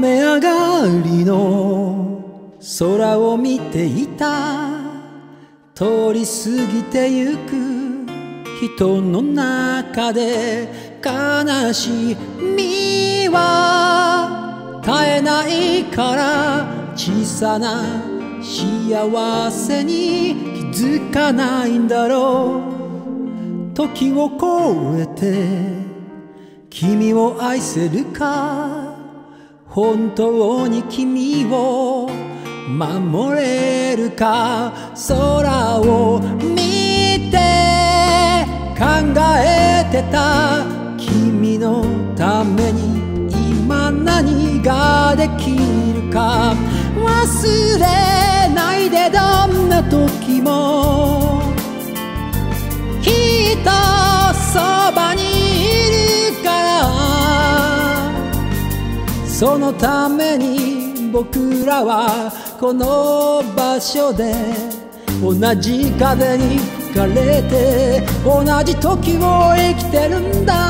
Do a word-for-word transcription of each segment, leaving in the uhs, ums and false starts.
雨上がりの空を見ていた。通り過ぎてゆく人の中で悲しみは絶えないから、小さな幸せに気づかないんだろう。時を超えて君を愛せるか、本当に君を守れるか。空を見て考えてた。君のために今何ができるか。忘れないで、どんな時もきっとそばにいるから。そのために僕らはこの場所で同じ風に吹かれて同じ時を生きてるんだ。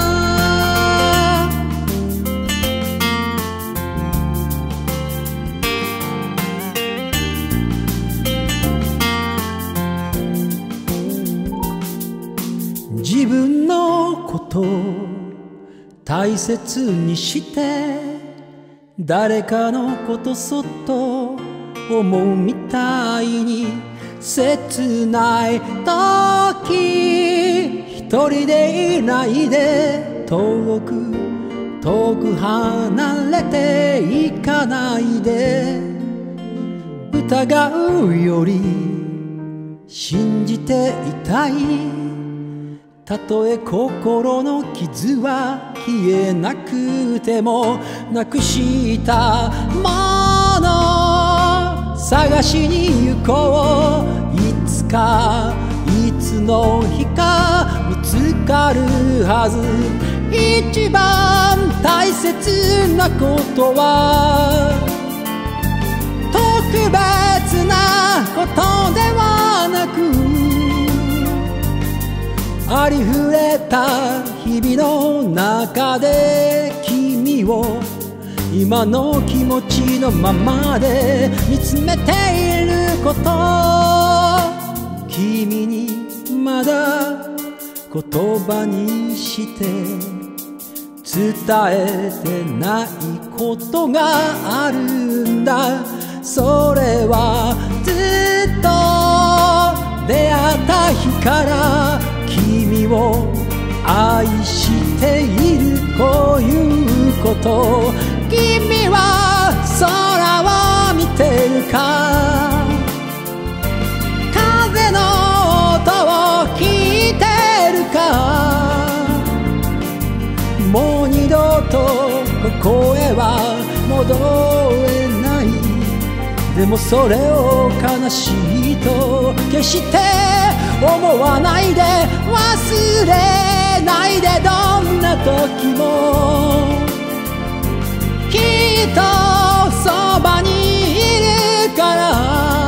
自分のこと大切にして誰かのことそっと思うみたいに、切ない時一人でいないで、遠く遠く離れていかないで。疑うより信じていたい。たとえ心の傷は消えなくても、なくしたもの探しに行こう。いつかいつの日か見つかるはず。一番大切なことは特別なことではなく、ありふれた日々の中で君を今の気持ちのままで見つめていること。君にまだ言葉にして伝えてないことがあるんだ。それはずっと出会った日から君を愛しているということ。君は空を見てるか、風の音を聞いてるか。もう二度とここへは戻れない。でもそれを悲しいと決して思わないで、忘れないで、どんな時もきっとそばにいるから。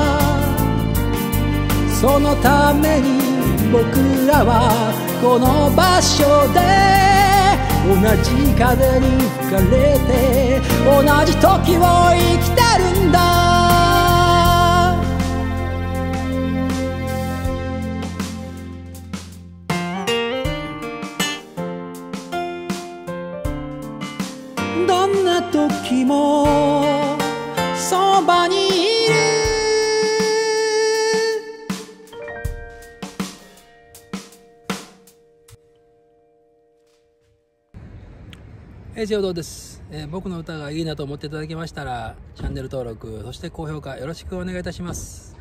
そのために僕らはこの場所で同じ風に吹かれて同じ時を生きてるんだ。どんな時もそばにいる。 えー、ジオドです、えー。僕の歌がいいなと思っていただけましたらチャンネル登録、そして高評価よろしくお願いいたします。